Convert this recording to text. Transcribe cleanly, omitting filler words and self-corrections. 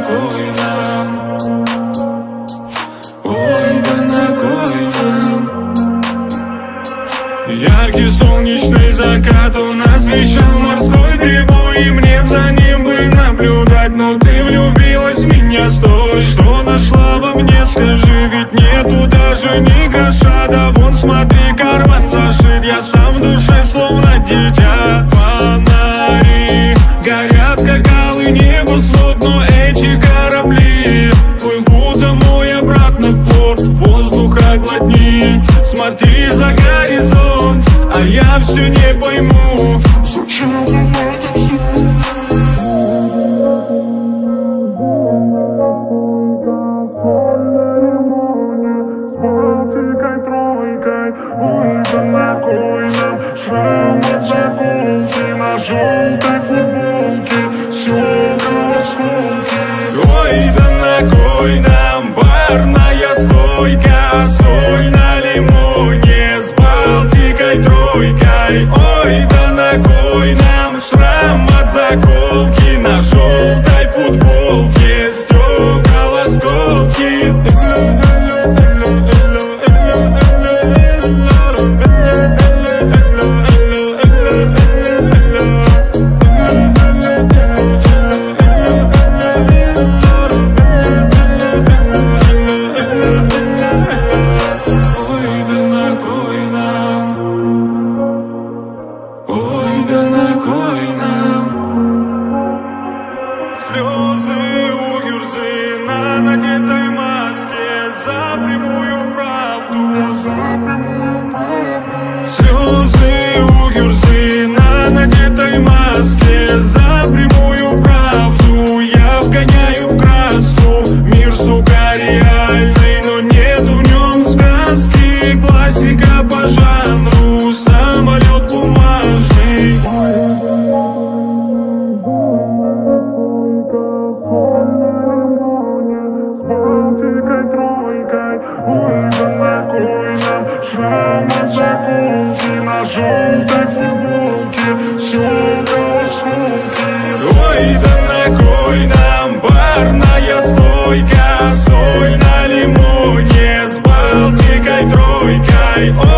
кой нам? Ой, да на кой нам? Яркий солнечный закат, он освещал морской прибой, и мне за ним бы наблюдать. Но ты влюбилась в меня, стой. Что нашла во мне, скажи, ведь нету даже ни гроша. Да вон смотри, карман зашит, я сам в душе словно дитя. Фонари горят, как алый небосвод, но эти корабли плывут домой обратно в порт. Воздуха глотни, смотри за горизонт, а я все не пойму, зачем нам это все? Ой, да на кой нам шрам от заколки на желтой футболке, стекла осколки. Ой, да на кой нам барная стойка, соль на лимоне с Балтикой тройкой. Ой, да на кой нам шрам от заколки на желтой футболке, стекла осколки. Слезы у Гюрзы на надетой маске за прямую правду. Слезы у Гюрзы на надетой маске за прямую правду. Я вгоняю в краску мир, сука, реальный, но нету в нем сказки. Классика по жанру, самолет бумажный. Ой, да на кой нам шрам от заколки на желтой футболке, стекла осколки. Ой, да на кой нам барная стойка, соль на лимоне с Балтикой тройкой.